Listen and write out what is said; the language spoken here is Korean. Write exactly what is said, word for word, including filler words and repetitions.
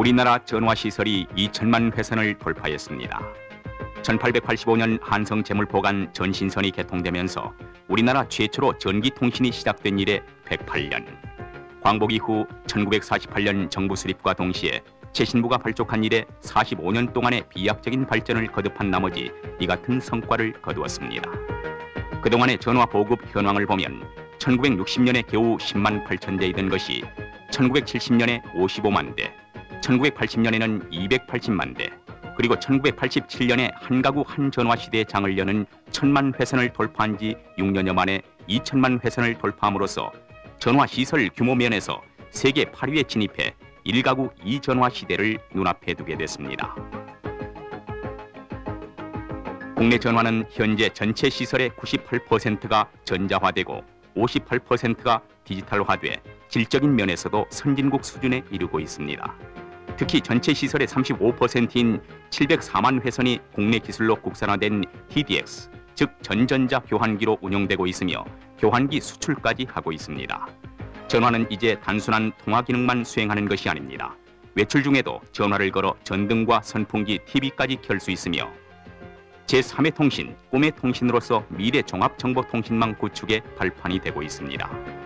우리나라 전화시설이 이천만 회선을 돌파했습니다. 천팔백팔십오 년 한성재물보관 전신선이 개통되면서 우리나라 최초로 전기통신이 시작된 이래 백팔 년. 광복 이후 천구백사십팔 년 정부 수립과 동시에 최신부가 발족한 이래 사십오 년 동안의 비약적인 발전을 거듭한 나머지 이 같은 성과를 거두었습니다. 그동안의 전화 보급 현황을 보면 천구백육십 년에 겨우 십만 팔천 대이던 것이 천구백칠십 년에 오십오만 대, 천구백팔십 년에는 이백팔십만 대, 그리고 천구백팔십칠 년에 한 가구 한 전화 시대의 장을 여는 천만 회선을 돌파한 지 육 년여 만에 이천만 회선을 돌파함으로써 전화 시설 규모 면에서 세계 팔 위에 진입해 일 가구 이 전화 시대를 눈앞에 두게 됐습니다. 국내 전화는 현재 전체 시설의 구십팔 퍼센트가 전자화되고 오십팔 퍼센트가 디지털화돼 질적인 면에서도 선진국 수준에 이르고 있습니다. 특히 전체 시설의 삼십오 퍼센트인 칠백사만 회선이 국내 기술로 국산화된 티디엑스, 즉 전전자 교환기로 운영되고 있으며 교환기 수출까지 하고 있습니다. 전화는 이제 단순한 통화 기능만 수행하는 것이 아닙니다. 외출 중에도 전화를 걸어 전등과 선풍기, 티비까지 켤 수 있으며 제삼의 통신, 꿈의 통신으로서 미래 종합정보통신망 구축의 발판이 되고 있습니다.